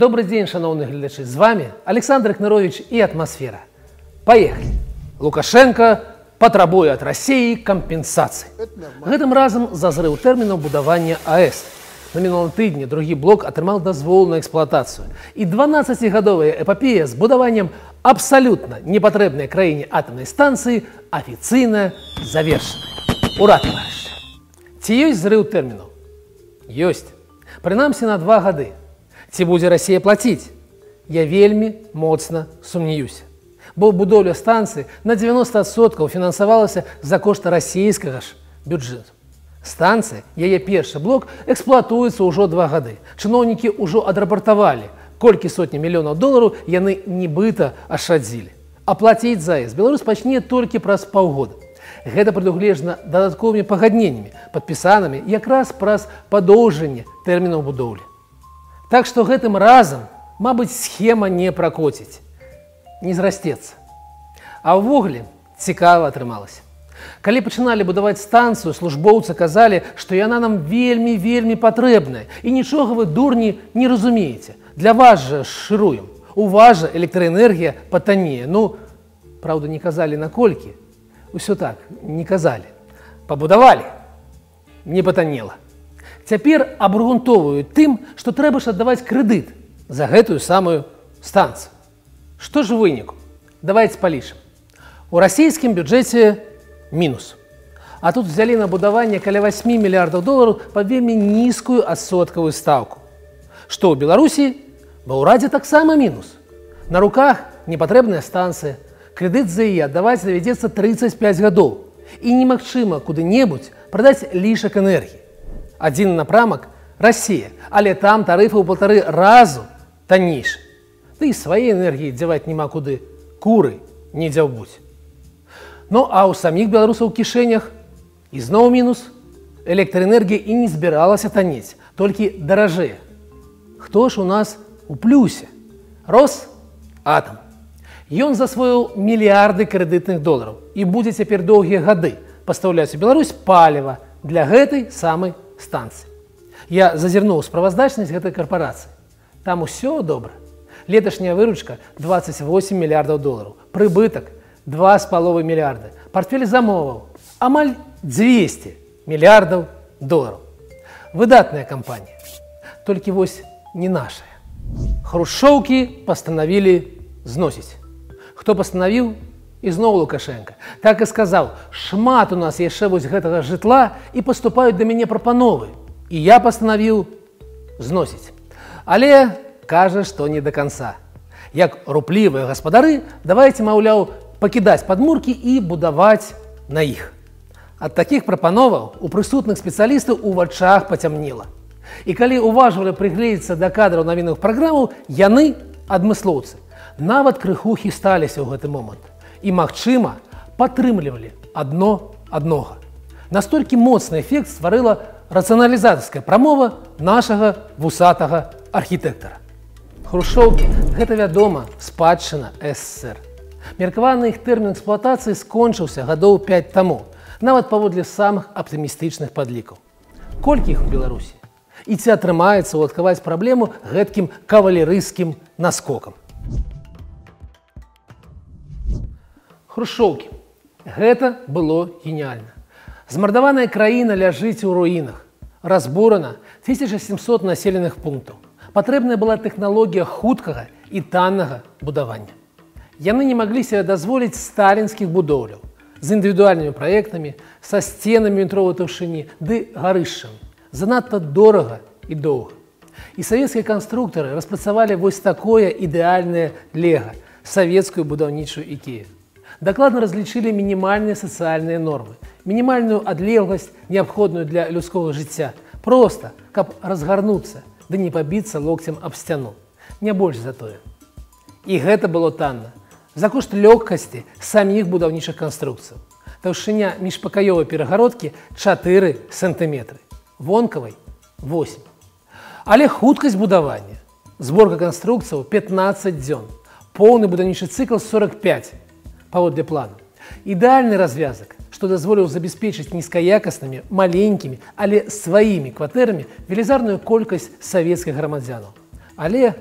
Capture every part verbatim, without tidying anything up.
Добрый день, шановні глядачі. З вами Александр Кнырович и «Атмосфера». Поехали. Лукашенко потребує від Росії компенсації. Гэтым разом за зрыв тэрмінаў будавання АЭС. На мінулым тыдні другі блок атрымаў дазвол на эксплуатацыю. І дванаццацігадовая эпапея з будаваннем абсалютна непатрэбнай краіне атамнай станцыі афіцыйна завершана. Ура, товарищи! Ці ёсць зрыў тэрмінаў? Ёсць. Прынамсі на два гады. Ці будзе Расія плаціць? Я вельмі моцна сумнеюся. Бо будоўля станцыі на дзевяноста адсоткаў фінансавалася за кошт расійскага ж бюджэту. Станцыя, яе першы блок, эксплуатуецца ўжо два гады. Чыноўнікі ўжо адрапартавалі, колькі сотні мільёнаў долараў яны нібыта ашчадзілі. А плаціць за АЭС Беларусь пачне толькі праз паўгода. Гэта прадугледжана дадатковымі пагадненнямі, падпісанымі якраз праз падоўжанне тэрмінаў будоўлі. Так што гэтым разам, мабыць, схема не пракоціць, не зрасцецца. А ўвогуле цікава атрымалася. Калі пачыналі будаваць станцыю, службоўцы казалі, што яна нам вельмі-вельмі патрэбная, і нічога вы, дурні, не разумееце. Для вас жа шыруем. У вас жа электраэнергія патаннее. Ну, праўда, не казалі наколькі. Усё так, не казалі. Пабудавалі. Не патаннела. Цяпер абгрунтоўваюць тым, што трэба ж аддаваць крэдыт за гэтую самую станцыю. Што ж у выніку? Давайте палічым. У расійскім бюджэце мінус. А тут взялі на будаванне каля васьмі мільярдаў долараў па вельмі нізкую адсоткавую стаўку. Што ў Беларусі? Ва ўрадзе таксама мінус. На руках непатрэбная станцыя. Крэдыт за яе аддаваць давядзецца трыццаць пяць гадоў. І немагчыма куды-небудзь прадаць лішак энергіі. Адзін напрамак – Расія, але там тарыфы ў паўтары разу таннейшы. Да і свае энергіі дзяваць няма куды, куры не дзяўбуць. Ну а ў саміх беларусаў у кішэнях ізноў мінус. Электраэнергія і не збіралася таннець, толькі даражэе. Хто ж у нас у плюсе? Росатам. Ён засвоіў мільярды крэдытных долараў і будзе цяпер доўгія гады пастаўляць у Беларусь паліва для гэтай самай станцыі. Я зазірнуў справаздачнасць гэтай карпорацыі. Там усё добра. Леташняя выручка дваццаць восем мільярдаў долараў, прыбытак два з паловай мільярды, партфель замоваў амаль дзвесце мільярдаў долараў. Выдатная кампанія. Толькі вось не нашая. Хрушчоўкі пастанавілі зносіць. Хто пастанавіў? Ізноў Лукашенко. Так і сказаў: шмат у нас яшчэ вось гэтага жытла і паступаюць да мяне прапановы. І я пастанавіў зносіць. Але кажа, што не да канца. Як руплівыя гаспадары, давайце, маўляў, пакідаць падмуркі і будаваць на іх. Ад такіх прапановаў у прысутных спецыялістаў у вачах пацямнела. І калі уважвалі прыгледзецца да кадраў навінных праграмаў, яны, адмыслоўцы, нават крыху хісталіся ў гэты момант. І, магчыма, падтрымлівалі адно аднога. Настолькі моцны эфект стварыла рацыяналізатарская прамова нашага вусатага архітэктара. Хрушчоўкі – гэта, вядома, спадчына СССР. Меркаваны іх тэрмін эксплуатацыі скончыўся гадоў пяць таму, нават паводле самых аптымістычных падлікаў. Колькі іх у Беларусі? І ці атрымаецца ўладкаваць праблему гэткім кавалерыйскім наскокам? Хрушчоўкі. Гэта было геніальна. Змардаваная краіна ляжыць у руінах. Разбурана тысяча сямсот населеных пунктаў. Патрэбная была тэхналогія хуткага і таннага будавання. Яны не маглі себе дазволіць сталінскіх будоўляў з індывідуальнымі праектамі, са сценамі метровай таўшчыні ды гарышчамі. Занадта дорага і доўга. І савецкія канструктары распрацавалі вось такое ідэальнае лего, савецкую будаўнічую ікею. Дакладна разлічылі мінімальныя сацыяльныя нормы, мінімальную адлегласць, неабходную для людскога жыцця, проста, каб разгарнуцца, ды не пабіцца локцем аб сцяну. Не больш за тое. І гэта было танна, за кошт лёгкасці саміх будаўнічых канструкцый. Таўшчыня міжпакаёвай перагародкі чатыры сантыметры, вонкавай восемь. Але хуткасць будавання, зборка канструкцыяў пятнаццаць дзён, поўны будаўнічы цыкл сорок пяць. Паводле плану. Ідэальны развязак, што дазволіў забяспечыць нізкаякаснымі, маленькімі, але сваімі кватэрамі велізарную колькасць савецкіх грамадзянаў. Але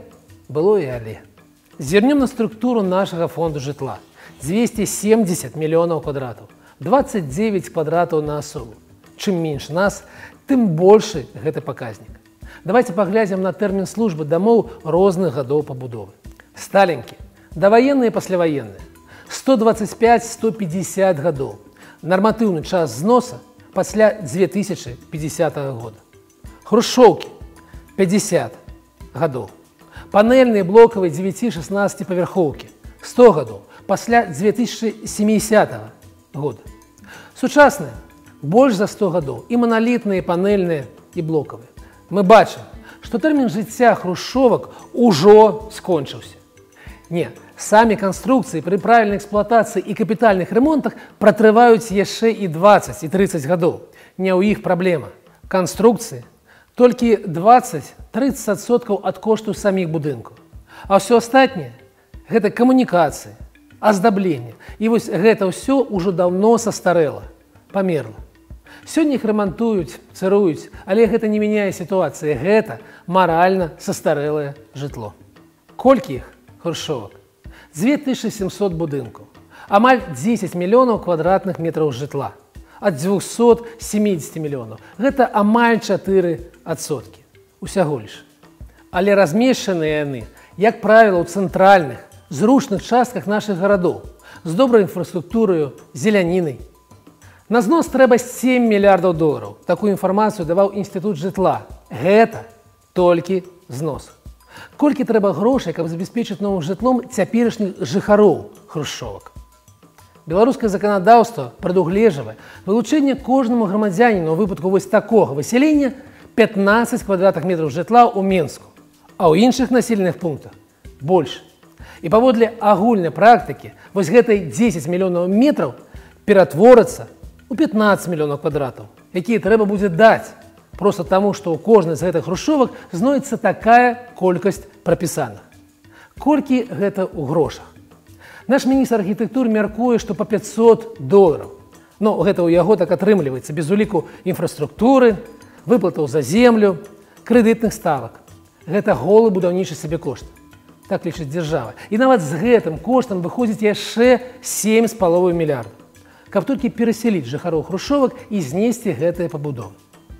было и але. Звернем на структуру нашего фонда житла. двести семьдесят миллионов квадратов, двадцать девять квадратов на особу. Чем меньше нас, тем больше гэты показник. Давайте поглядим на термин службы домов разных годов побудовы. Сталинки, довоенные и послевоенные, сто двадцать пять — сто пятьдесят годов. Нормативный час взноса после две тысячи пятидесятого года. Хрущевки, пятьдесят годов. Панельные блоковые девяти-шестнадцати поверховки, сто годов, после две тысячи семидесятого года. Сучасные, больше за сто годов, и монолитные, и панельные, и блоковые. Мы бачим, что термин життя хрущевок уже скончился. Не, сами конструкции при правильной эксплуатации и капитальных ремонтах протрывают еще и двадцать, и тридцать годов. Не у их проблема. Конструкции только двадцать-тридцать процентов от кошту самих будинков. А все остальное – это коммуникации, оздобление. И вот это все уже давно состарело, померло. Сегодня их ремонтуют, царуют, але это не меняет ситуации. Это морально состарелое житло. Кольки их, хрущевок? две тысячи семьсот будинков, амаль десять миллионов квадратных метров житла. От двухсот семидесяти миллионов. Это амаль четыре процента. Усяго лишь. Але размещенные они, как правило, у центральных, зручных частках наших городов, с доброй инфраструктурой, зеляниной. На знос треба семь миллиардов долларов. Такую информацию давал Институт житла. Это только взнос. Колькі треба грошей, каб забеспечить новым житлом цяперашніх жыхароў хрущевок? Беларускае заканадаўства прадугледжвае вылучэнне кожнаму грамадзяніну ў выпадку вось такога высялення пятнадцать квадратных метров житла ў Менску, а ў іншых населеных пунктах больше. І паводле агульнай практыкі вось гэтай десять миллионов метров ператворацца у пятнадцать миллионов квадратов, якія трэба будзе даць, просто таму, што ў кожнай з гэтых хрущевак знойдецца такая колькасць прапісаных. Колькі гэта ў грошах? Наш міністр архітэктуры мяркуе, што па пятьсот долларов. Но гэта ў яго так атрымліваецца без уліку інфраструктуры, выплатаў за землю, крэдытных ставак. Гэта голы будаўнічы сабекошт. Так лічыць дзяржава. І нават з гэтым коштам выходзіць яшчэ семь з паловай мільярдаў, каб толькі перасяліць жыхароў хрущевак і знесці гэтыя пабудовы.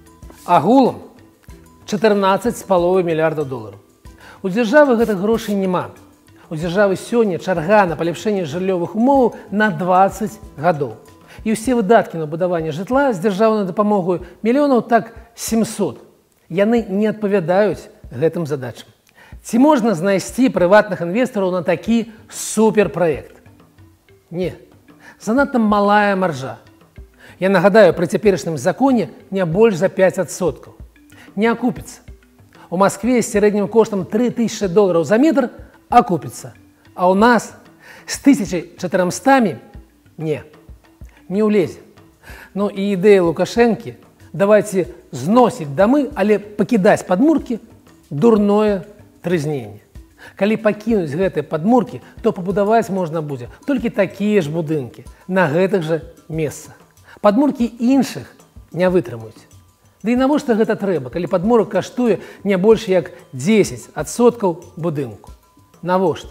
Агулам чатырнаццаць з паловай мільярдаў долараў. У дзяржавы гэтых грошай няма. У дзяржавы сёння чарга на паляпшэнне жыллёвых умоваў на двадцать гадоў. І ўсе выдаткі на будаванне жытла з дзяржаўнай дапамогай мільёнаў так семьсот. Яны не адпавядаюць гэтым задачам. Ці можна знайсці прыватных інвестараў на такі суперпраект? Не. Занадта малая маржа. Я нагадаю, при цяперашнім законе не больш за пять процентов. Не окупится. У Москве с средним коштом три тысячи долларов за метр окупится. А у нас с тысячей четырёмстами не, не улезет. Ну и идея Лукашенки давайте зносить домы, але покидать подмурки дурное трызнение. Калі пакінуць гэтыя падмуркі, то пабудаваць можна будзе толькі такія ж будынкі на гэтых жа месцах. Падмуркі іншых не вытрымаюць. Ды і навошта гэта трэба, калі падмурак каштуе не больш як дзесяць адсоткаў будынку? Навошта?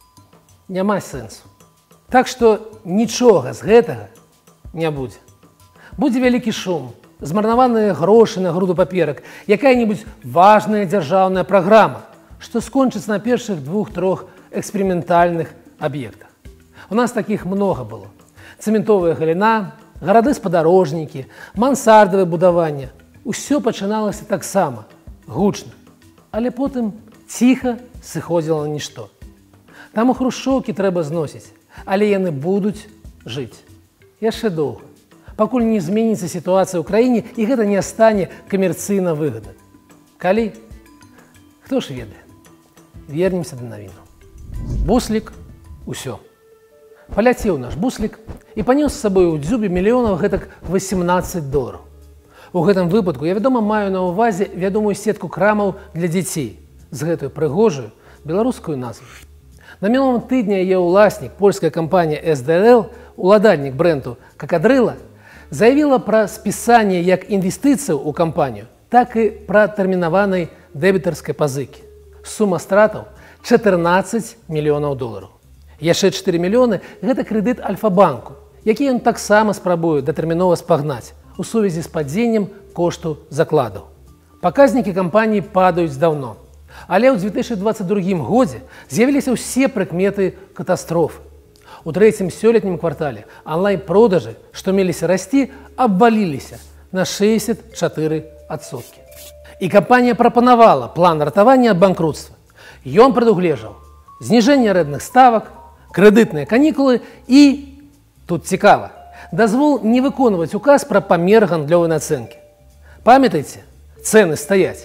Няма сэнсу. Так што нічога з гэтага не будзе. Будзе вялікі шум, змарнаваныя грошы на груду паперак, якая-небудзь важная дзяржаўная праграма, што скончыцца на першых двух-трох эксперыментальных аб'ектах. У нас такіх многа было. Цэментовая галіна, гарады-спадарожнікі, мансардавае будаванне. Усё пачыналася таксама, гучна, але потым ціха сыходзіла на нішто. Таму хрущёўкі трэба зносіць, але яны будуць жыць. Яшчэ доўга, пакуль не зменіцца сітуацыя ў краіне і гэта не стане камерцыйна выгадным. Калі? Хто ж ведае? Вернемся да навіну. Буслік – усё. Паляцеў наш буслік і панёс з сабой у дзюбе мільёнаў гэтак восемнадцать долларов. У гэтым выпадку я, вядома, маю на ўвазе вядомую сетку крамаў для дзяцей з гэтую прыгожую беларускую назву. На мінулым тыдні яе ўласнік, польская кампанія эс дэ эл, уладальнік брэнду «Какадрыла», заявіла пра спісанне як інвестыцыяў у кампанію, так і пра тэрмінаванай дэбітарскай пазыкі. Сума стратаў чатырнаццаць мільёнаў долараў. Яшчэ чатыры мільёны – гэта крэдыт Альфа-банку, які ён таксама спрабуе датэрмінова спагнаць у сувязі з падзеннем кошту закладаў. Паказнікі кампаніі падаюць даўно, але ў дзве тысячы дваццаць другім годзе з'явіліся ўсе прыкметы катастрофы. У трэцім сёлетнім квартале онлайн-продажы, што меліся расці, абваліліся на шэсцьдзесят чатыры адсоткі. І кампанія прапанавала план ратавання ад банкрутства. Ён прадугледжваў зніжэнне арэндных ставак, крэдытныя канікулы і, тут цікава, дазвол не выконваць указ пра памер гандлёвай нацэнкі. Памятаеце, цэны стаяць.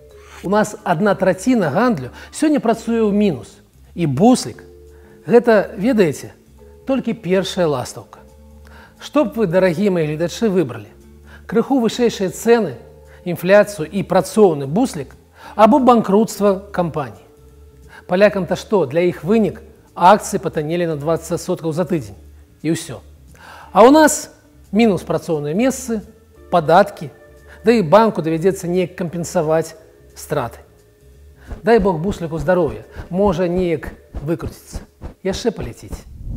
У нас адна траціна гандлю сёння працуе ў мінус. І буслік – гэта, ведаеце, толькі першая ластаўка. Што б вы, дарагія мае гледачы, выбралі? Крыху вышэйшыя цэны, інфляцыю і працоўны буслік або банкрутства кампаній? Палякам-то што, для іх вынік акцыі патаннелі на дваццаць адсоткаў за тыдзень. І ўсё. А ў нас мінус працоўныя месцы, падаткі, да і банку давядзецца неяк кампенсаваць страты. Дай Бог бусліку здароўя, можа неяк выкруціцца, яшчэ паляціць.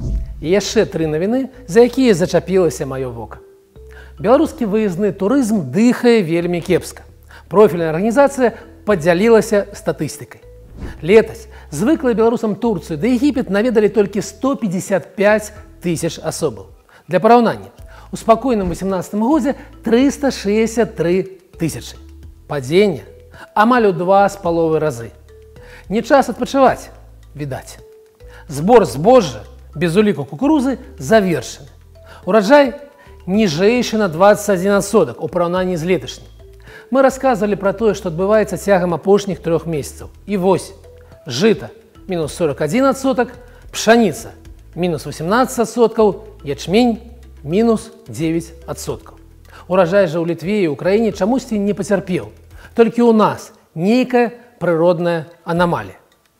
І яшчэ тры навіны, за якія зачапілася маё вока. Беларускі выязны турызм дыхае вельмі кепска. Профільная арганізацыя падзялілася статыстыкай. Летась звыклыя беларусам Турцыю да Егіпет наведалі толькі сто пятьдесят пять тысяч асобаў. Для параўнання, у спакойным васемнаццатым годзе трыста шэсцьдзесят тры тысячы. Падзенне амаль у два з паловай разы. Не час адпачываць, відаць. Збор збожжа без уліку кукурузы завершаны. Ураджай ніжэйшы на дваццаць адзін адсотак у параўнанні з леташнім. Мы расказвалі пра тое, што адбываецца цягам апошніх трох месяцаў. І вось, жыта – мінус сорок адзін адсотак, пшаніца – мінус васемнаццаць адсоткаў, ячмень – мінус дзевяць адсоткаў. Ураджай жа ў Літве і ўкраіне чамусьці не пацярпеў. Толькі ў нас нейкая прыродная анамалія.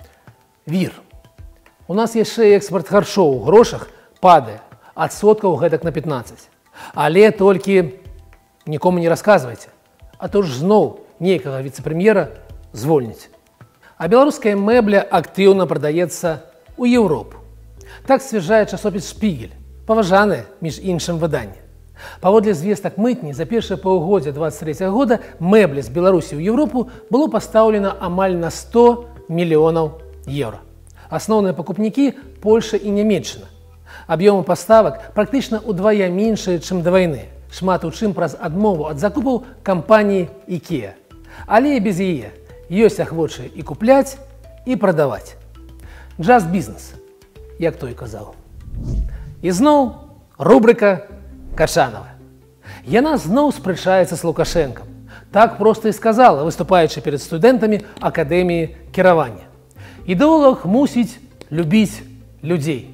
Вір. У нас яшчэ экспарт харчоў у грошах падае, адсоткаў гэтак на пятнаццаць. Але толькі нікому не расказвайце, а то ж зноў нейкага віцэ-прэм'ера звольніць. А беларуская мэбля актыўна прадаецца ў Еўропу. Так сцвярджае часопіс «Шпігель», паважанае, між іншым, выданне. Паводле звестак мытні, за першае паўгоддзе дваццаць трэцяга года мэбля з Беларусі ў Еўропу было пастаўлена амаль на сто мільёнаў еўра. Асноўныя пакупнікі – Польша і Нямецчына. Аб'ёмы паставак практычна ўдвая меншыя, чым да вайны, шмат у чым праз адмову ад закупаў кампаніі «Ікеа». Але і без яе ёсць ахвочыя і купляць, і прадаваць. Джаз-бізнес, як той казаў. І зноў рубрыка Качанова. Яна зноў спрачаецца з Лукашэнкам. Так проста і сказала, выступаючы перад студэнтамі Акадэміі кіравання. Ідэолог мусіць любіць людзей.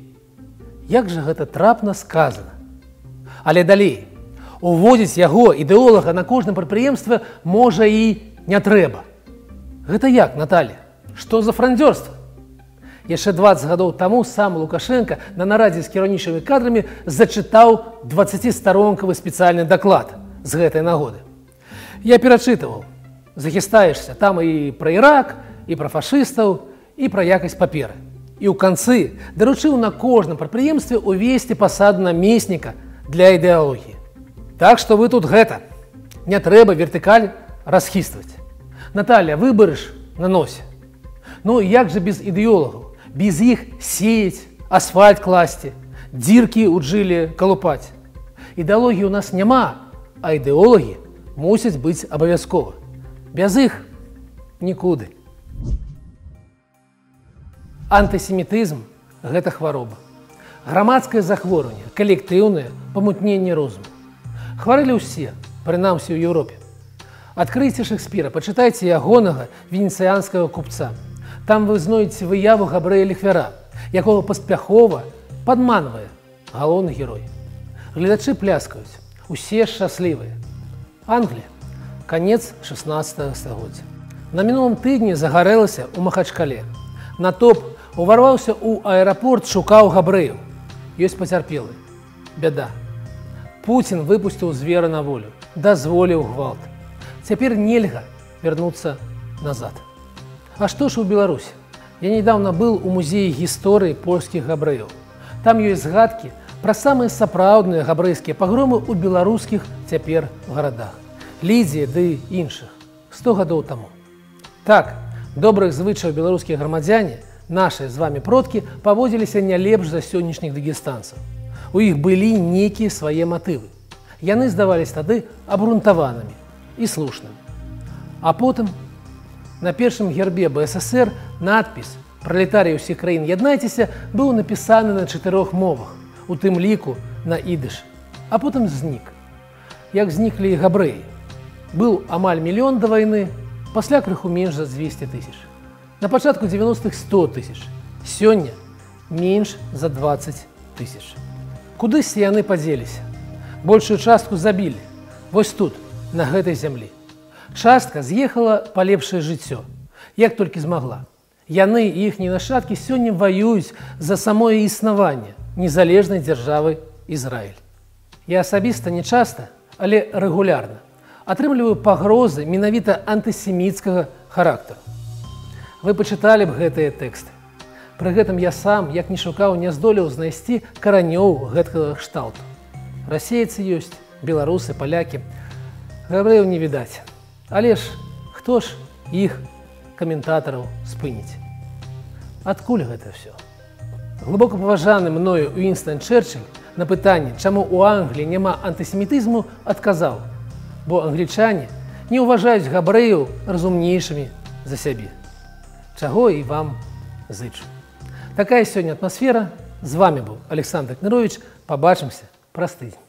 Як жа гэта трапна сказана. Але далей, уводзіць яго, ідэолага, на кожным прадпрыемстве можа і не трэба. Гэта як, Наталья? Што за франдзёрства? Яшчэ дваццаць гадоў таму сам Лукашенко на нарадзе з кіраўнічымі кадрамі зачытаў дваццацістаронкавы спецыяльны даклад з гэтай нагоды. Я перачытываў. Захістаешся там і пра Ірак, і пра фашыстаў, і пра якасць паперы. І ў канцы даручыў на кожным прадпрыемстве увесці пасаду намесніка для ідэалогіі. Так што вы тут гэта, не трэба вертыкаль расхістваць. Наталья, выбарыш на носе. Ну як жа без ідэолагаў, без іх сеяць, асфальт класці, дзіркі ў джиле калупаць. Ідэалогіі ў нас няма, а ідэолагі мусяць быць абавязкова. Без іх нікуды. Антысемітызм – гэта хвароба. Грамадскае захворванне, калектыўнае памутненне розуму. Хварэлі ўсе, прынамсі ў Еўропе. Адкрыйце Шекспіра, пачытайце ягонага венецыянскага купца. Там вы знойдзеце выяву Габрэя Ліхвяра, якога паспяхова падманвае галоўны герой. Гледачы пляскаюць, усе шчаслівыя. Англія. Канец шаснаццатага стагоддзя. На мінулым тыдні загарэлася ў Махачкале. Натоп уварваўся ў аэрапорт, шукаў габрэяў. Ёсць пацярпелы. Бяда. Пуцін выпусціў звера на волю, дазволіў гвалт. Цяпер нельга вярнуцца назад. А што ж у Беларусі? Я недавно был у музея гісторыі польскіх габрэяў. Там ёсць згадкі пра самыя сапраўдныя габрэйскія пагромы ў беларускіх цяпер гарадах. Лідзія ды іншых сто гадоў таму. Так, добрых звычаяў беларускія грамадзяне, нашыя з вамі продкі, паводзіліся не лепш за сённяшніх дагестанцаў. У іх былі нейкія свае матывы. Яны здавались тады абрунтаванымі і слушнымі. А потым на першым гербе бэ эс эсэр надпіс «Пралетарыі ўсіх краін, яднайцеся» быў напісаны на чатырох мовах, у тым ліку на ідыш, а потым знік. Як зніклі і габрэі. Быў амаль мільён да вайны, пасля крыху менш за дзвесце тысяч. На пачатку дзевяностых сто тысяч. Сёння менш за дваццаць тысяч. Кудысьці яны падзеліся. Большую частку забілі. Вось тут, на гэтай зямлі. Частка з'ехала па лепшае жыццё, як толькі змагла. Яны і іхнія нашчадкі сёння ваююць за самое існаванне незалежнай дзяржавы Ізраіль. Я асабіста не часта, але рэгулярна атрымліваю пагрозы менавіта антысеміцкага характару. Вы пачыталі б гэтыя тэксты. Пры гэтым я сам, як ні шукаў, не здолеў знайсці каранёў гэткага кшталту. Расейцы ёсць, беларусы, палякі. Габрэяў не відаць. Але ж хто ж іх каментатараў спыніць? Адкуль гэта ўсё? Глыбока паважаны мною Уінстан Чэрчыль на пытанне, чаму ў Англіі няма антысемітызму, адказаў: бо англічане не ўважаюць габрэяў разумнейшымі за сябе. Чаго і вам зычу. Такая сёння атмасфера. З вами быў Александр Кнырович. Пабачымся праз тыдзень.